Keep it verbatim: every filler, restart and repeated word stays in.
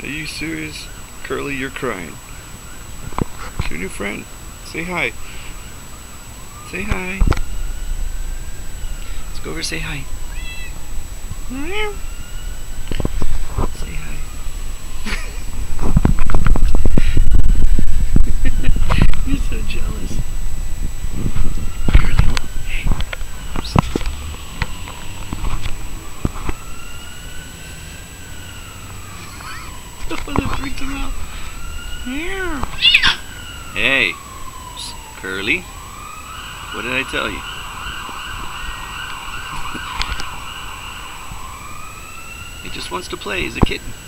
Are you serious? Curly, you're crying. It's your new friend. Say hi. Say hi. Let's go over and say hi. Say hi. You're so jealous. Curly, hey. Oh, that freaked him out. Hey, Curly. What did I tell you? He just wants to play. He's a kitten.